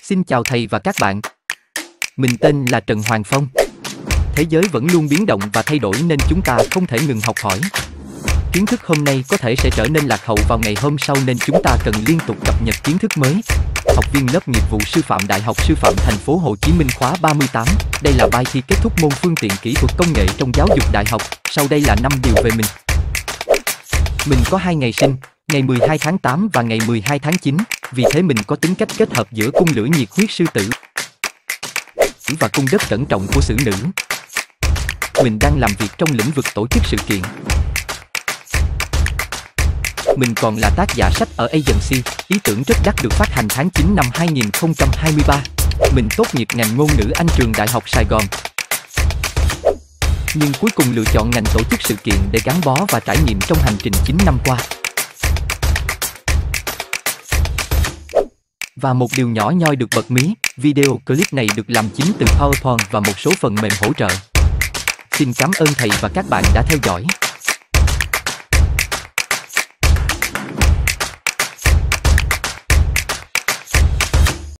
Xin chào thầy và các bạn. Mình tên là Trần Hoàng Phong. Thế giới vẫn luôn biến động và thay đổi nên chúng ta không thể ngừng học hỏi. Kiến thức hôm nay có thể sẽ trở nên lạc hậu vào ngày hôm sau nên chúng ta cần liên tục cập nhật kiến thức mới. Học viên lớp nghiệp vụ sư phạm Đại học Sư phạm Thành phố Hồ Chí Minh khóa 38. Đây là bài thi kết thúc môn phương tiện kỹ thuật công nghệ trong giáo dục đại học. Sau đây là 5 điều về mình. Mình có 2 ngày sinh, ngày 12 tháng 8 và ngày 12 tháng 9. Vì thế mình có tính cách kết hợp giữa cung lửa nhiệt huyết sư tử và cung đất cẩn trọng của xử nữ. Mình đang làm việc trong lĩnh vực tổ chức sự kiện. Mình còn là tác giả sách ở agency, ý tưởng rất đắt được phát hành tháng 9 năm 2023. Mình tốt nghiệp ngành ngôn ngữ Anh trường Đại học Sài Gòn. Nhưng cuối cùng lựa chọn ngành tổ chức sự kiện để gắn bó và trải nghiệm trong hành trình 9 năm qua. Và một điều nhỏ nhoi được bật mí, video clip này được làm chính từ PowerPoint và một số phần mềm hỗ trợ. Xin cảm ơn thầy và các bạn đã theo dõi.